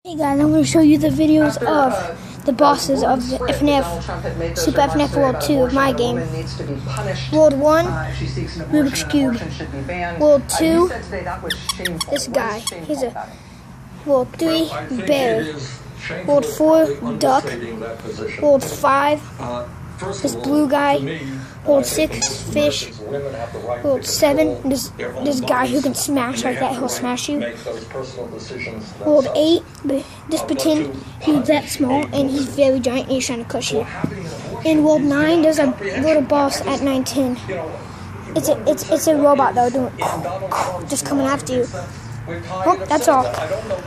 Hey guys, I'm going to show you the videos of the bosses of the FNF, Super FNF World 2 of my game. World 1, Rubik's Cube. World 2, this guy. He's a World 3, Bear. World 4, Duck. World 5, this blue guy. World 6, Fish. World 7, this guy who can smash like that, he'll smash you. World 8, this pretend he's that small and he's very giant and he's trying to crush you. In World 9, there's a little boss at 910. It's a robot though, doing just coming after you. Oh, that's all.